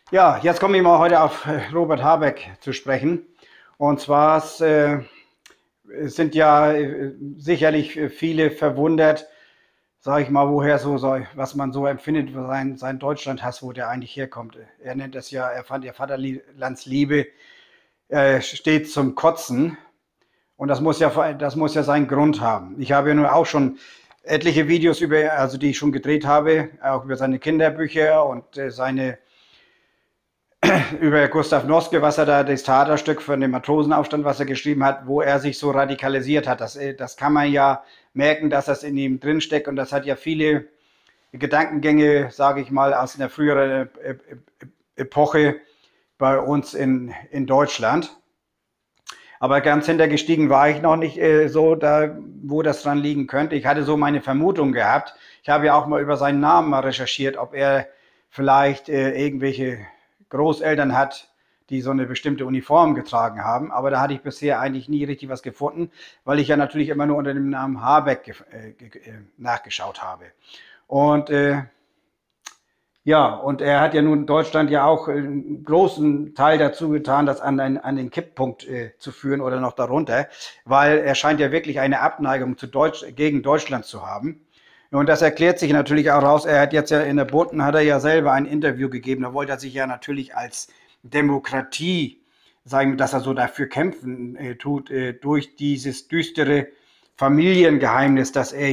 Ja, jetzt komme ich mal heute auf Robert Habeck zu sprechen. Und zwar sind ja sicherlich viele verwundert, sage ich mal, was man so empfindet, sein Deutschlandhass, wo der eigentlich herkommt. Er nennt es ja, er fand ihr Vaterlandsliebe steht zum Kotzen. Und das muss ja seinen Grund haben. Ich habe ja nun auch schon etliche Videos also die ich schon gedreht habe, auch über seine Kinderbücher und über Gustav Noske, was er da, das Theaterstück von dem Matrosenaufstand, was er geschrieben hat, wo er sich so radikalisiert hat. Das kann man ja merken, dass das in ihm drinsteckt und das hat ja viele Gedankengänge, sage ich mal, aus einer früheren Epoche bei uns in Deutschland. Aber ganz hintergestiegen war ich noch nicht so da, wo das dran liegen könnte. Ich hatte so meine Vermutung gehabt. Ich habe ja auch mal über seinen Namen mal recherchiert, ob er vielleicht irgendwelche Großeltern hat, die so eine bestimmte Uniform getragen haben. Aber da hatte ich bisher eigentlich nie richtig was gefunden, weil ich ja natürlich immer nur unter dem Namen Habeck nachgeschaut habe. Und ja, und er hat ja nun Deutschland ja auch einen großen Teil dazu getan, das an den Kipppunkt zu führen oder noch darunter, weil er scheint ja wirklich eine Abneigung gegen Deutschland zu haben. Und das erklärt sich natürlich auch raus. Er hat jetzt ja in der Bunten hat er ja selber ein Interview gegeben. Da wollte er sich ja natürlich als Demokratie sagen, dass er so dafür kämpfen tut, durch dieses düstere Familiengeheimnis,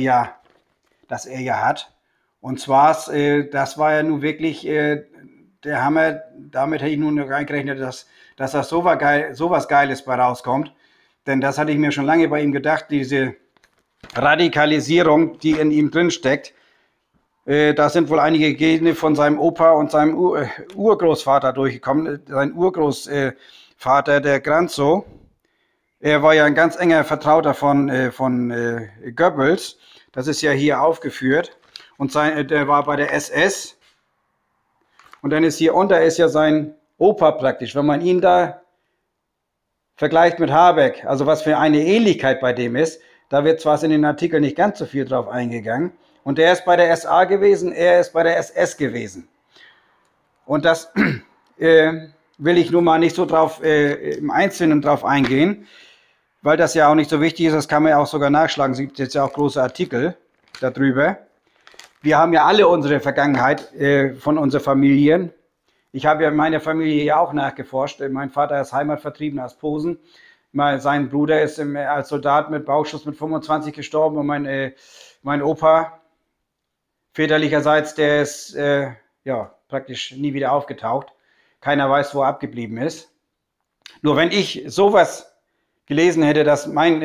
das er ja hat. Und zwar, das war ja nun wirklich der Hammer. Damit hätte ich nun noch gerechnet, dass das sowas Geiles bei rauskommt. Denn das hatte ich mir schon lange bei ihm gedacht, diese Radikalisierung, die in ihm drin steckt. Da sind wohl einige Gene von seinem Opa und seinem Urgroßvater durchgekommen. Sein Urgroßvater, der Granzo, er war ja ein ganz enger Vertrauter von Goebbels. Das ist ja hier aufgeführt. Und der war bei der SS. Und dann ist hier unter ist ja sein Opa praktisch. Wenn man ihn da vergleicht mit Habeck, also was für eine Ähnlichkeit bei dem ist, da wird zwar in den Artikeln nicht ganz so viel drauf eingegangen. Und der ist bei der SA gewesen, er ist bei der SS gewesen. Und das will ich nun mal nicht so drauf im Einzelnen drauf eingehen, weil das ja auch nicht so wichtig ist. Das kann man ja auch sogar nachschlagen. Es gibt jetzt ja auch große Artikel darüber. Wir haben ja alle unsere Vergangenheit von unseren Familien. Ich habe ja meine Familie ja auch nachgeforscht. Mein Vater ist Heimatvertriebener aus Posen. Sein Bruder ist als Soldat mit Bauchschuss mit 25 gestorben und mein Opa väterlicherseits, der ist ja praktisch nie wieder aufgetaucht. Keiner weiß, wo er abgeblieben ist. Nur wenn ich sowas gelesen hätte, dass mein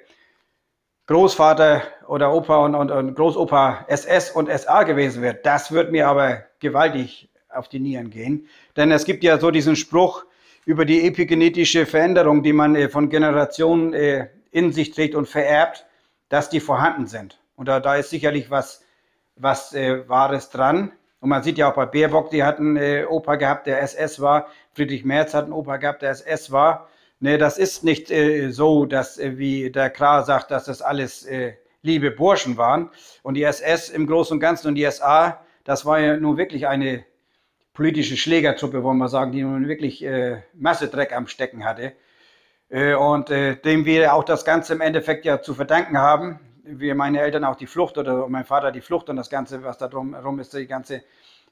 Großvater oder Opa und Großopa SS und SA gewesen wäre, das wird mir aber gewaltig auf die Nieren gehen. Denn es gibt ja so diesen Spruch über die epigenetische Veränderung, die man von Generationen in sich trägt und vererbt, dass die vorhanden sind. Und da ist sicherlich was Wahres dran. Und man sieht ja auch bei Baerbock, die hat einen Opa gehabt, der SS war. Friedrich Merz hat einen Opa gehabt, der SS war. Ne, das ist nicht so, dass wie der Krah sagt, dass das alles liebe Burschen waren. Und die SS im Großen und Ganzen und die SA, das war ja nun wirklich eine politische Schlägertruppe, wollen wir sagen, die nun wirklich Masse Dreck am Stecken hatte. Und dem wir auch das Ganze im Endeffekt ja zu verdanken haben. Wir, meine Eltern auch die Flucht oder mein Vater die Flucht und das Ganze, was da drumherum ist, die ganze,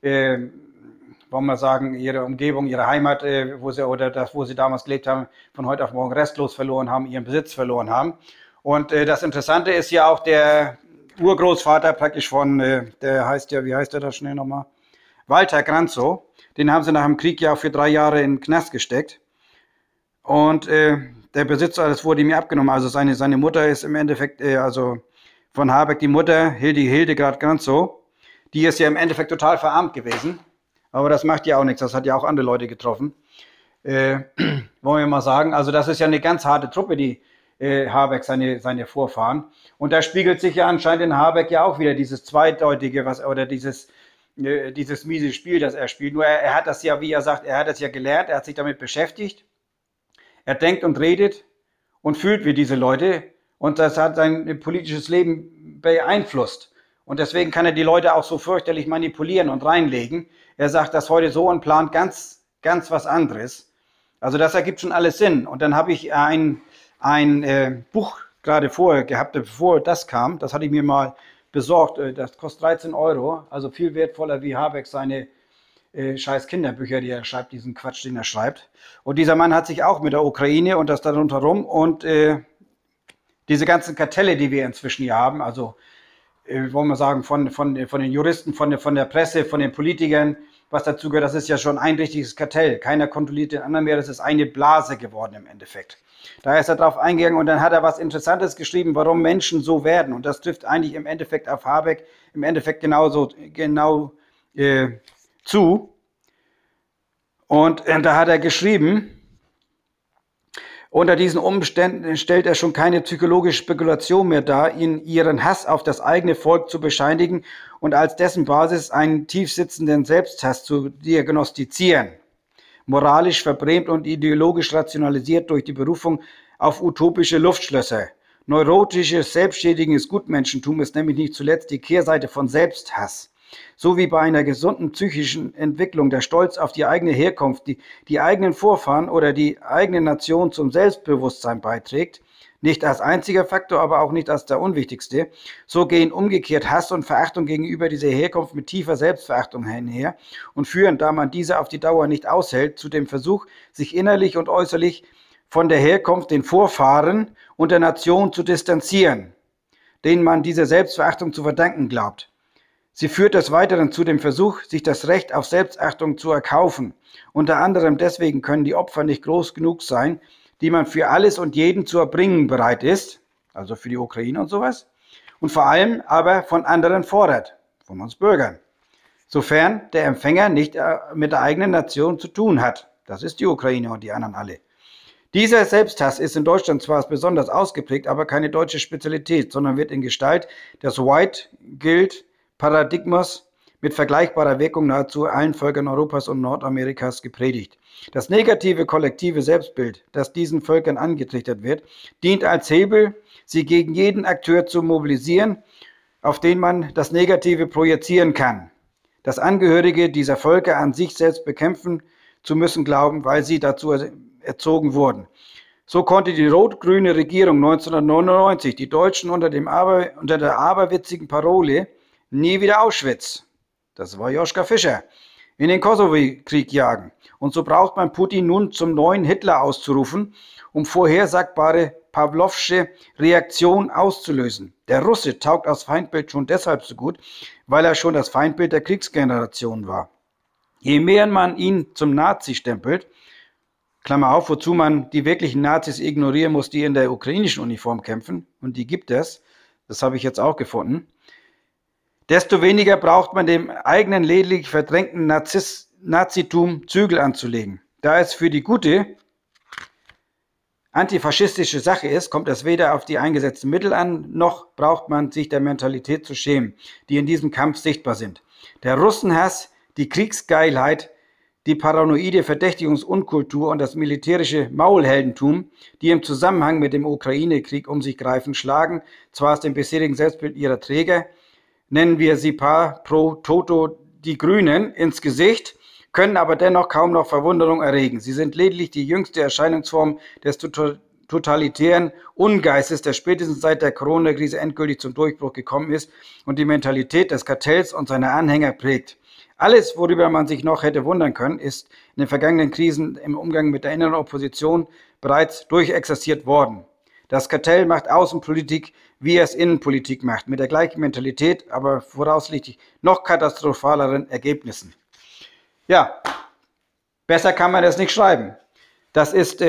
wollen wir sagen, ihre Umgebung, ihre Heimat, wo sie damals gelebt haben, von heute auf morgen restlos verloren haben, ihren Besitz verloren haben. Und das Interessante ist ja auch der Urgroßvater praktisch der heißt ja, wie heißt der da schnell nochmal? Walter Granzow. Den haben sie nach dem Krieg ja auch für 3 Jahre in den Knast gesteckt. Und der Besitz, das wurde ihm abgenommen. Also seine Mutter ist im Endeffekt, also von Habeck die Mutter, Hildegard Granzow, die ist ja im Endeffekt total verarmt gewesen. Aber das macht ja auch nichts, das hat ja auch andere Leute getroffen. Wollen wir mal sagen. Also das ist ja eine ganz harte Truppe, die Habeck, seine Vorfahren. Und da spiegelt sich ja anscheinend in Habeck ja auch wieder dieses Zweideutige, oder dieses miese Spiel, das er spielt. Nur er hat das ja, wie er sagt, er hat das ja gelernt, er hat sich damit beschäftigt. Er denkt und redet und fühlt wie diese Leute und das hat sein politisches Leben beeinflusst. Und deswegen kann er die Leute auch so fürchterlich manipulieren und reinlegen. Er sagt das heute so und plant ganz was anderes. Also das ergibt schon alles Sinn. Und dann habe ich ein Buch gerade vorher gehabt, bevor das kam. Das hatte ich mir mal besorgt. Das kostet 13 Euro. Also viel wertvoller wie Habeck seine scheiß Kinderbücher, die er schreibt, diesen Quatsch, den er schreibt. Und dieser Mann hat sich auch mit der Ukraine und das darunter rum und diese ganzen Kartelle, die wir inzwischen hier haben, also wollen wir sagen, von den Juristen, von der Presse, von den Politikern, was dazu gehört, das ist ja schon ein richtiges Kartell. Keiner kontrolliert den anderen mehr, das ist eine Blase geworden im Endeffekt. Da ist er drauf eingegangen und dann hat er was Interessantes geschrieben, warum Menschen so werden. Und das trifft eigentlich im Endeffekt auf Habeck im Endeffekt genau zu. Und da hat er geschrieben, unter diesen Umständen stellt er schon keine psychologische Spekulation mehr dar, ihren Hass auf das eigene Volk zu bescheinigen und als dessen Basis einen tiefsitzenden Selbsthass zu diagnostizieren. Moralisch verbrämt und ideologisch rationalisiert durch die Berufung auf utopische Luftschlösser. Neurotisches, selbstschädigendes Gutmenschentum ist nämlich nicht zuletzt die Kehrseite von Selbsthass. So wie bei einer gesunden psychischen Entwicklung der Stolz auf die eigene Herkunft, die eigenen Vorfahren oder die eigene Nation zum Selbstbewusstsein beiträgt, nicht als einziger Faktor, aber auch nicht als der unwichtigste, so gehen umgekehrt Hass und Verachtung gegenüber dieser Herkunft mit tiefer Selbstverachtung einher und führen, da man diese auf die Dauer nicht aushält, zu dem Versuch, sich innerlich und äußerlich von der Herkunft, den Vorfahren und der Nation zu distanzieren, denen man diese Selbstverachtung zu verdanken glaubt. Sie führt des Weiteren zu dem Versuch, sich das Recht auf Selbstachtung zu erkaufen. Unter anderem deswegen können die Opfer nicht groß genug sein, die man für alles und jeden zu erbringen bereit ist, also für die Ukraine und sowas, und vor allem aber von anderen fordert, von uns Bürgern, sofern der Empfänger nicht mit der eigenen Nation zu tun hat. Das ist die Ukraine und die anderen alle. Dieser Selbsthass ist in Deutschland zwar besonders ausgeprägt, aber keine deutsche Spezialität, sondern wird in Gestalt des White Guilt Paradigmas mit vergleichbarer Wirkung nahezu allen Völkern Europas und Nordamerikas gepredigt. Das negative kollektive Selbstbild, das diesen Völkern angetrichtert wird, dient als Hebel, sie gegen jeden Akteur zu mobilisieren, auf den man das Negative projizieren kann. Das Angehörige dieser Völker an sich selbst bekämpfen zu müssen glauben, weil sie dazu erzogen wurden. So konnte die rot-grüne Regierung 1999 die Deutschen unter der aberwitzigen Parole „Nie wieder Auschwitz", das war Joschka Fischer, in den Kosovo-Krieg jagen. Und so braucht man Putin nun zum neuen Hitler auszurufen, um vorhersagbare Pawlowsche Reaktion auszulösen. Der Russe taugt als Feindbild schon deshalb so gut, weil er schon das Feindbild der Kriegsgeneration war. Je mehr man ihn zum Nazi stempelt, Klammer auf, wozu man die wirklichen Nazis ignorieren muss, die in der ukrainischen Uniform kämpfen, und die gibt es, das habe ich jetzt auch gefunden, desto weniger braucht man dem eigenen lediglich verdrängten Nazitum Zügel anzulegen. Da es für die gute antifaschistische Sache ist, kommt es weder auf die eingesetzten Mittel an, noch braucht man sich der Mentalität zu schämen, die in diesem Kampf sichtbar sind. Der Russenhass, die Kriegsgeilheit, die paranoide Verdächtigungsunkultur und das militärische Maulheldentum, die im Zusammenhang mit dem Ukraine-Krieg um sich greifen, schlagen zwar aus dem bisherigen Selbstbild ihrer Träger, nennen wir sie pro toto die Grünen, ins Gesicht, können aber dennoch kaum noch Verwunderung erregen. Sie sind lediglich die jüngste Erscheinungsform des totalitären Ungeistes, der spätestens seit der Corona-Krise endgültig zum Durchbruch gekommen ist und die Mentalität des Kartells und seiner Anhänger prägt. Alles, worüber man sich noch hätte wundern können, ist in den vergangenen Krisen im Umgang mit der inneren Opposition bereits durchexerziert worden. Das Kartell macht Außenpolitik, wie es Innenpolitik macht, mit der gleichen Mentalität, aber voraussichtlich noch katastrophaleren Ergebnissen. Ja, besser kann man das nicht schreiben. Das ist,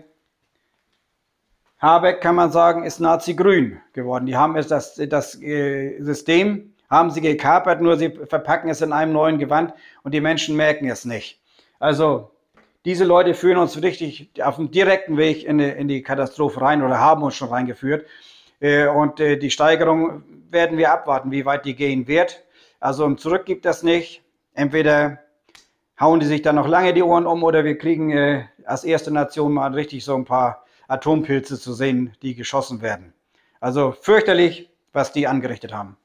Habeck kann man sagen, ist Nazi-Grün geworden. Die haben das System, haben sie gekapert, nur sie verpacken es in einem neuen Gewand und die Menschen merken es nicht. Also diese Leute führen uns richtig auf dem direkten Weg in die Katastrophe rein oder haben uns schon reingeführt. Und die Steigerung werden wir abwarten, wie weit die gehen wird. Also ein Zurück gibt das nicht. Entweder hauen die sich dann noch lange die Ohren um oder wir kriegen als erste Nation mal richtig so ein paar Atompilze zu sehen, die geschossen werden. Also fürchterlich, was die angerichtet haben.